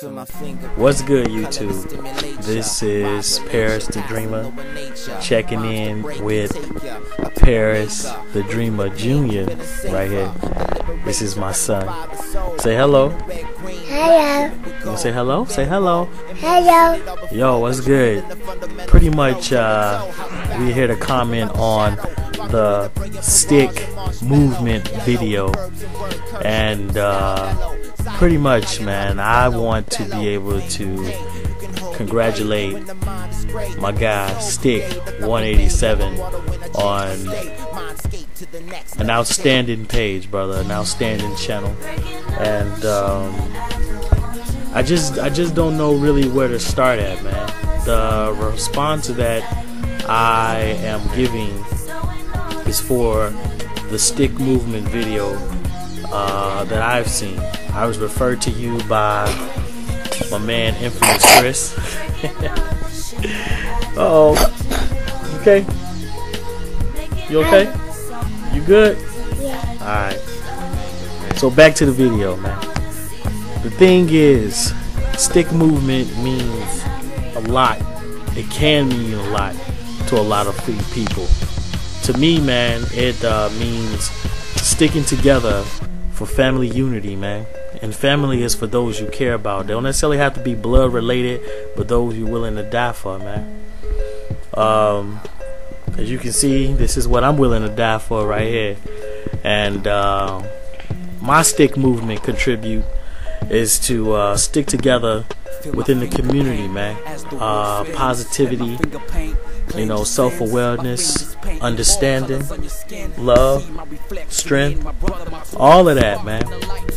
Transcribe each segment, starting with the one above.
What's good, YouTube? This is Paris the Dreamer checking in with Paris the Dreamer Jr. right here. This is my son. Say hello. Hello. You wanna say hello? Say hello. Hello. Yo, what's good? Pretty much, we're here to comment on the stick movement video, and pretty much, man, I want to be able to congratulate my guy Stick 187 on an outstanding page, brother, an outstanding channel, and I just don't know really where to start at, man. The response that I am giving is for the stick movement video that I've seen. I was referred to you by my man Infamous Chris. Uh-oh. Okay? You okay? You good? Yeah. Alright. So back to the video, man. The thing is, stick movement means a lot. It can mean a lot to a lot of people. To me, man, it means sticking together for family unity, man. And family is for those you care about. They don't necessarily have to be blood related, but those you're willing to die for, man. As you can see, this is what I'm willing to die for right here. And my stick movement contribute is to stick together within the community, man. Positivity, you know, self-awareness, understanding, love, strength, all of that, man.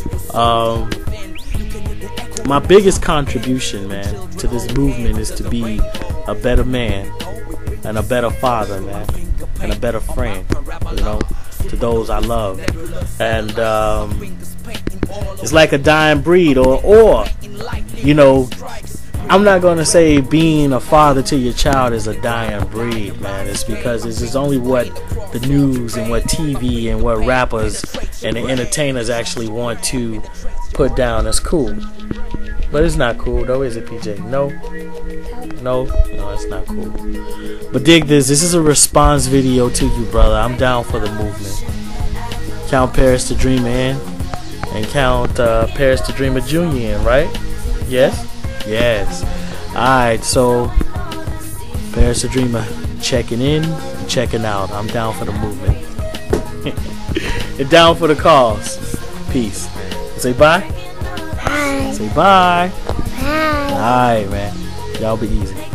My biggest contribution, man, to this movement is to be a better man and a better father, man, and a better friend, you know, to those I love. And it's like a dying breed, or you know, I'm not gonna say being a father to your child is a dying breed, man. It's because this is only what the news and what TV and what rappers and the entertainers actually want to put down as cool. But it's not cool, though, is it, PJ? No, it's not cool. But dig this. This is a response video to you, brother. I'm down for the movement. Count Paris the Dreamer in, and count Paris the Dreamer Jr. in, right? Yes? Yes. Alright, so Paris the Dreamer checking in and checking out. I'm down for the movement. And down for the cause. Peace. Say bye. Bye. Say bye. Bye. Alright, man. Y'all be easy.